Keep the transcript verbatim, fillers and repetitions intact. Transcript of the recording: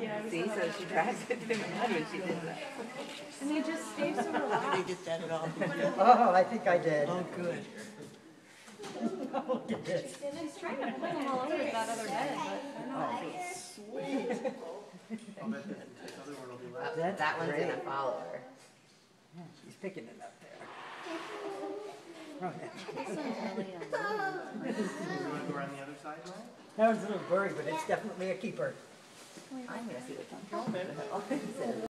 Yeah, See, so she tries to do that when she did that. and they just stay so relaxed. Did you get that at all? Oh, I think I did. Oh, good. Look at this. And I was trying to pull them all over to that other bed, but they're not. Sweet. Uh, that one's great. gonna follow her. Yeah, she's picking it up there. Oh, yeah. This one's really You want to go around the other side, right? That one's a little blurry, but it's definitely a keeper. I'm gonna see the control.